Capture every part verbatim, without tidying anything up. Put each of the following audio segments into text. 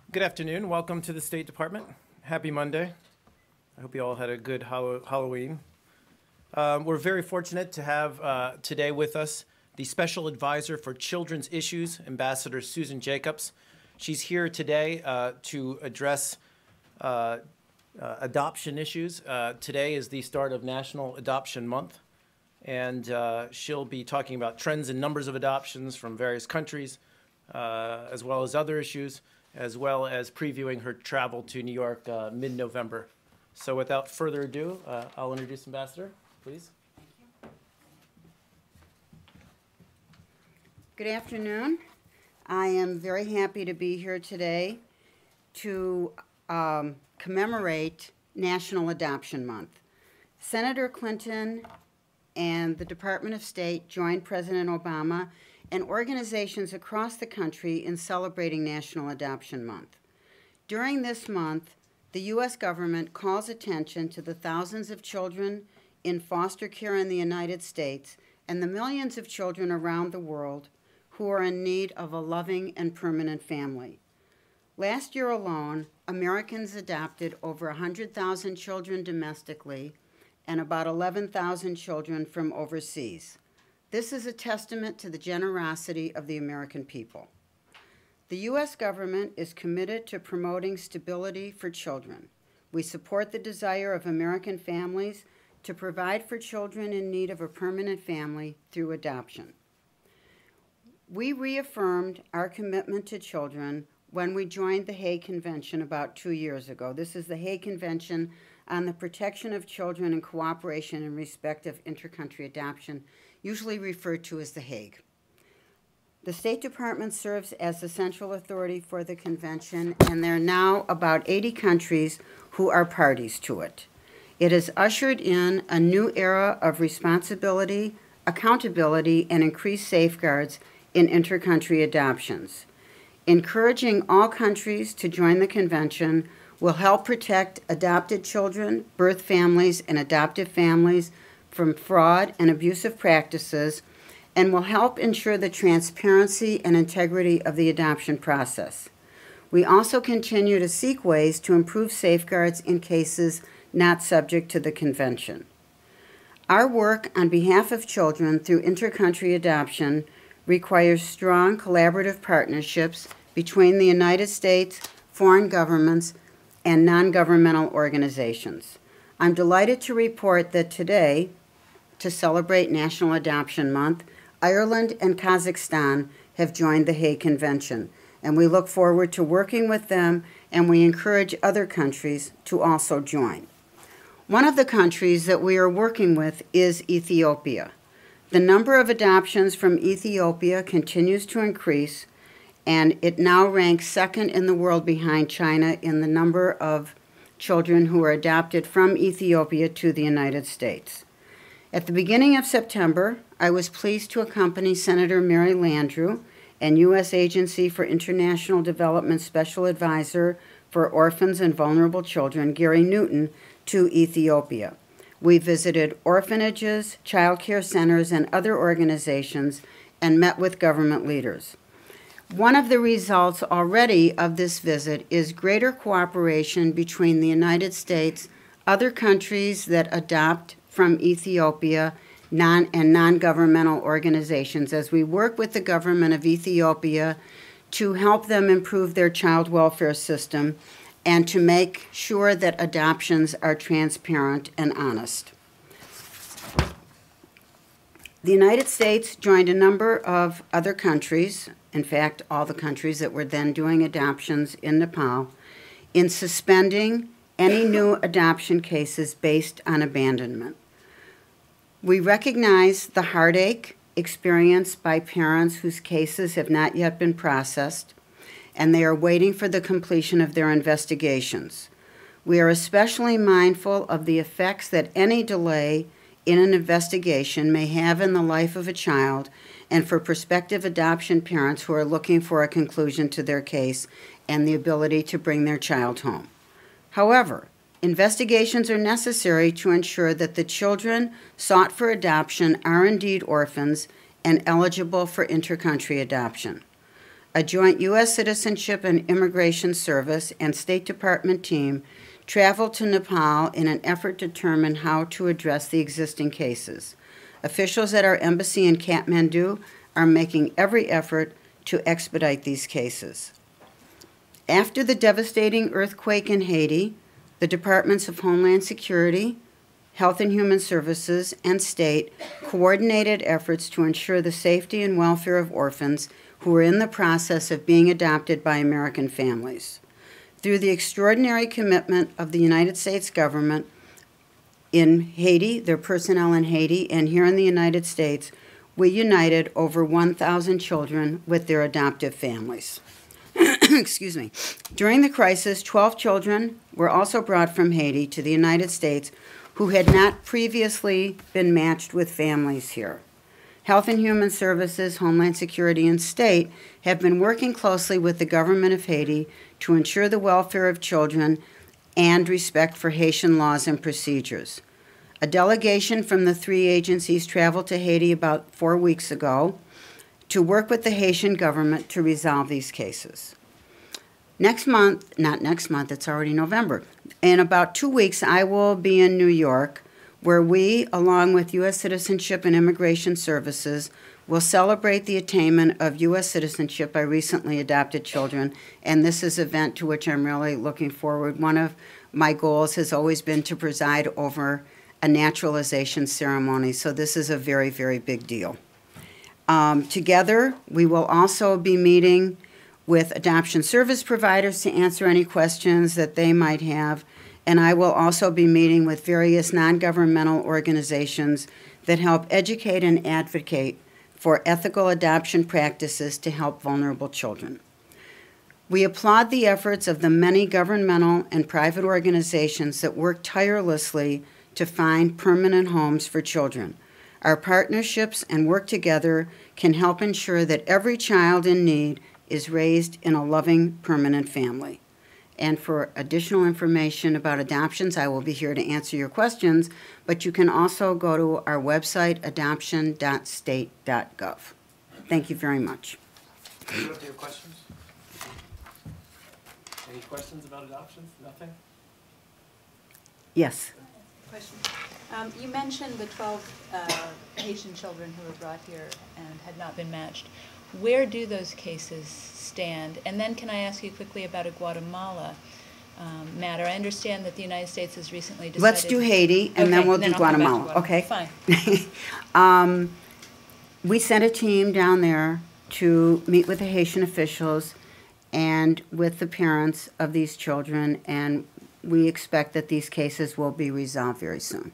Good afternoon. Welcome to the State Department. Happy Monday. I hope you all had a good Hallow- Halloween. Um, we're very fortunate to have uh, today with us the Special Advisor for Children's Issues, Ambassador Susan Jacobs. She's here today uh, to address uh, uh, adoption issues. Uh, today is the start of National Adoption Month, and uh, she'll be talking about trends in numbers of adoptions from various countries, uh, as well as other issues, as well as previewing her travel to New York uh, mid-November. So without further ado, uh, I'll introduce Ambassador, please. Good afternoon. I am very happy to be here today to um, commemorate National Adoption Month. Senator Clinton and the Department of State joined President Obama and organizations across the country in celebrating National Adoption Month. During this month, the U S government calls attention to the thousands of children in foster care in the United States and the millions of children around the world who are in need of a loving and permanent family. Last year alone, Americans adopted over one hundred thousand children domestically and about eleven thousand children from overseas. This is a testament to the generosity of the American people. The U S government is committed to promoting stability for children. We support the desire of American families to provide for children in need of a permanent family through adoption. We reaffirmed our commitment to children when we joined the Hague Convention about two years ago. This is the Hague Convention on the Protection of Children and Cooperation in Respect of Intercountry Adoption, usually referred to as the Hague. The State Department serves as the central authority for the convention, and there are now about eighty countries who are parties to it. It has ushered in a new era of responsibility, accountability, and increased safeguards in intercountry adoptions. Encouraging all countries to join the convention will help protect adopted children, birth families, and adoptive families from fraud and abusive practices, and will help ensure the transparency and integrity of the adoption process. We also continue to seek ways to improve safeguards in cases not subject to the convention. Our work on behalf of children through intercountry adoption requires strong collaborative partnerships between the United States, foreign governments, and non-governmental organizations. I'm delighted to report that today, to celebrate National Adoption Month, Ireland and Kazakhstan have joined the Hague Convention, and we look forward to working with them, and we encourage other countries to also join. One of the countries that we are working with is Ethiopia. The number of adoptions from Ethiopia continues to increase, and it now ranks second in the world behind China in the number of children who are adopted from Ethiopia to the United States. At the beginning of September, I was pleased to accompany Senator Mary Landrieu and U S Agency for International Development Special Advisor for Orphans and Vulnerable Children, Gary Newton, to Ethiopia. We visited orphanages, child care centers, and other organizations and met with government leaders. One of the results already of this visit is greater cooperation between the United States, other countries that adopt from Ethiopia, non and non-governmental organizations, as we work with the government of Ethiopia to help them improve their child welfare system and to make sure that adoptions are transparent and honest. The United States joined a number of other countries, in fact, all the countries that were then doing adoptions in Nepal, in suspending any new adoption cases based on abandonment. We recognize the heartache experienced by parents whose cases have not yet been processed, and they are waiting for the completion of their investigations. We are especially mindful of the effects that any delay in an investigation may have in the life of a child, and for prospective adoption parents who are looking for a conclusion to their case and the ability to bring their child home. However, investigations are necessary to ensure that the children sought for adoption are indeed orphans and eligible for intercountry adoption. a joint U S Citizenship and Immigration Service and State Department team traveled to Nepal in an effort to determine how to address the existing cases. Officials at our embassy in Kathmandu are making every effort to expedite these cases. After the devastating earthquake in Haiti, the Departments of Homeland Security, Health and Human Services, and State coordinated efforts to ensure the safety and welfare of orphans who were in the process of being adopted by American families. Through the extraordinary commitment of the United States government in Haiti, their personnel in Haiti, and here in the United States, we united over one thousand children with their adoptive families. Excuse me. During the crisis, twelve children were also brought from Haiti to the United States who had not previously been matched with families here. Health and Human Services, Homeland Security, and State have been working closely with the government of Haiti to ensure the welfare of children and respect for Haitian laws and procedures. A delegation from the three agencies traveled to Haiti about four weeks ago to work with the Haitian government to resolve these cases. Next month, not next month, it's already November. In about two weeks, I will be in New York, where we, along with U S Citizenship and Immigration Services, will celebrate the attainment of U S citizenship by recently adopted children, and this is an event to which I'm really looking forward. One of my goals has always been to preside over a naturalization ceremony, so this is a very, very big deal. Um, together, we will also be meeting with adoption service providers to answer any questions that they might have, and I will also be meeting with various non-governmental organizations that help educate and advocate for ethical adoption practices to help vulnerable children. We applaud the efforts of the many governmental and private organizations that work tirelessly to find permanent homes for children. Our partnerships and work together can help ensure that every child in need is raised in a loving, permanent family. And for additional information about adoptions, I will be here to answer your questions, but you can also go to our website, adoption dot state dot gov. Thank you very much. Do you have your questions? Any questions about adoptions? Nothing? Yes. Question. Um, you mentioned the twelve uh, Haitian children who were brought here and had not been matched. Where do those cases stand? And then can I ask you quickly about a Guatemala um, matter? I understand that the United States has recently decided... Let's do Haiti, and okay, then we'll then do I'll come back to Guatemala, okay? Fine. um, we sent a team down there to meet with the Haitian officials and with the parents of these children, and we expect that these cases will be resolved very soon.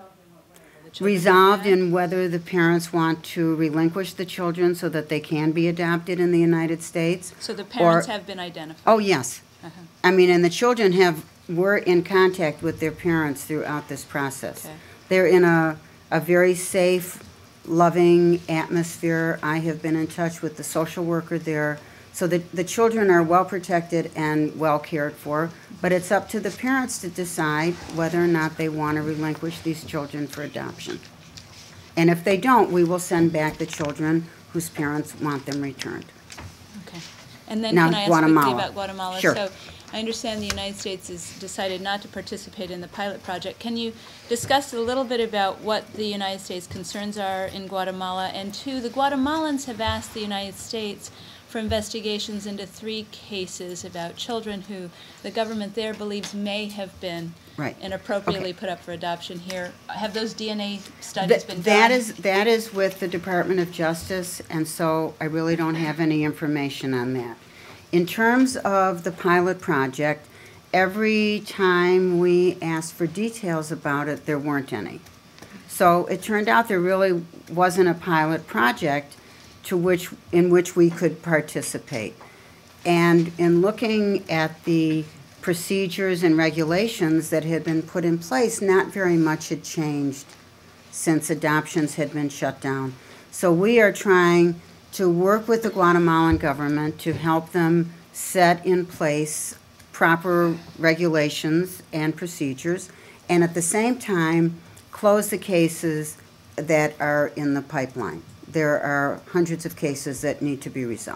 Resolved in whether the parents want to relinquish the children so that they can be adopted in the United States. So the parents or, have been identified? Oh, yes. Uh-huh. I mean, and the children have were in contact with their parents throughout this process. Okay. They're in a, a very safe, loving atmosphere. I have been in touch with the social worker there. So the, the children are well protected and well cared for, but it's up to the parents to decide whether or not they want to relinquish these children for adoption. And if they don't, we will send back the children whose parents want them returned. Okay. And then Now, can I ask Guatemala. quickly about Guatemala? Sure. So I understand the United States has decided not to participate in the pilot project. Can you discuss a little bit about what the United States' concerns are in Guatemala? And two, the Guatemalans have asked the United States for investigations into three cases about children who the government there believes may have been Right. inappropriately Okay. put up for adoption here. Have those D N A studies Th- been done? That is, that is with the Department of Justice, and so I really don't have any information on that. In terms of the pilot project, every time we asked for details about it, there weren't any. So it turned out there really wasn't a pilot project to which, in which we could participate. And in looking at the procedures and regulations that had been put in place, not very much had changed since adoptions had been shut down. So we are trying to work with the Guatemalan government to help them set in place proper regulations and procedures, and at the same time, close the cases that are in the pipeline. There are hundreds of cases that need to be resolved.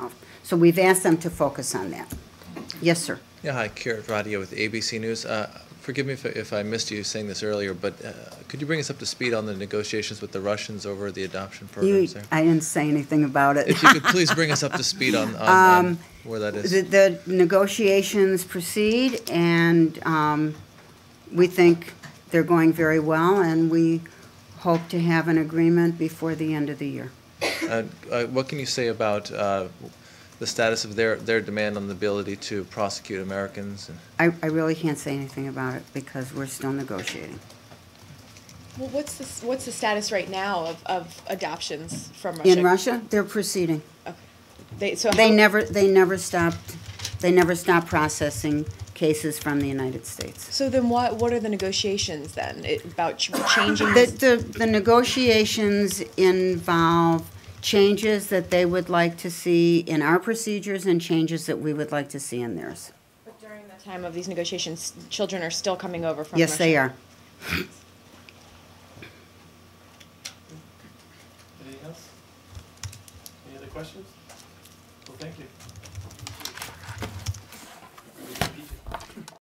So we've asked them to focus on that. Yes, sir. Yeah, hi, Kirat Radia with A B C News. Uh, Forgive me if, if I missed you saying this earlier, but uh, could you bring us up to speed on the negotiations with the Russians over the adoption You, programs there? I didn't say anything about it. If you could please bring us up to speed on, on, on where that is. The, the negotiations proceed, and um, we think they're going very well, and we hope to have an agreement before the end of the year. Uh, uh, What can you say about uh, the status of their, their demand on the ability to prosecute Americans? and- I, I really can't say anything about it because we're still negotiating. Well, what's the, s- what's the status right now of, of adoptions from Russia? In Russia, they're proceeding. Okay. They, so They how- never, they never stopped, they never stopped processing cases from the United States. So then what, what are the negotiations then, It- about ch- changing? The, this- the, the negotiations involve changes that they would like to see in our procedures and changes that we would like to see in theirs. But during the time of these negotiations, children are still coming over from Russia? Yes, they are. Anything else? Any other questions? Well, thank you.